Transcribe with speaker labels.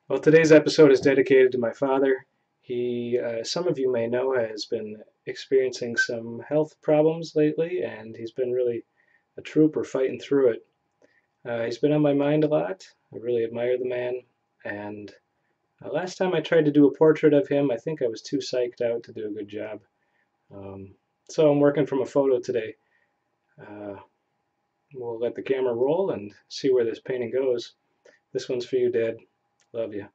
Speaker 1: Well, today's episode is dedicated to my father. He, some of you may know, has been experiencing some health problems lately, and he's been really a trooper fighting through it. He's been on my mind a lot. I really admire the man, and last time I tried to do a portrait of him, I think I was too psyched out to do a good job. Um, so I'm working from a photo today. Uh, we'll let the camera roll and see where this painting goes. This one's for you, Dad. Love you.